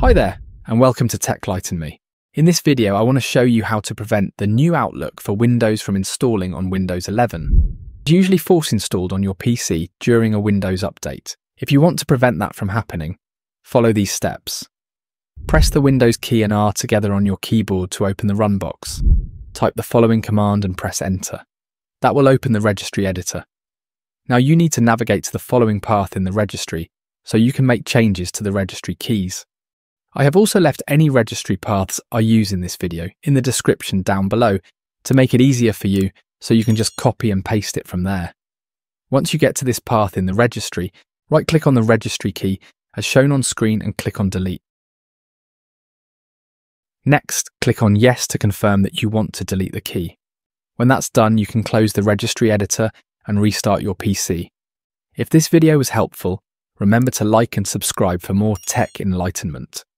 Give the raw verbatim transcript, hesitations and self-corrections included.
Hi there, and welcome to Tech Lighten Me. In this video, I want to show you how to prevent the new Outlook for Windows from installing on Windows eleven. It's usually force installed on your P C during a Windows update. If you want to prevent that from happening, follow these steps. Press the Windows key and R together on your keyboard to open the Run box. Type the following command and press Enter. That will open the registry editor. Now you need to navigate to the following path in the registry so you can make changes to the registry keys. I have also left any registry paths I use in this video in the description down below to make it easier for you so you can just copy and paste it from there. Once you get to this path in the registry, right-click on the registry key as shown on screen and click on Delete. Next, click on Yes to confirm that you want to delete the key. When that's done, you can close the registry editor and restart your P C. If this video was helpful, remember to like and subscribe for more tech enlightenment.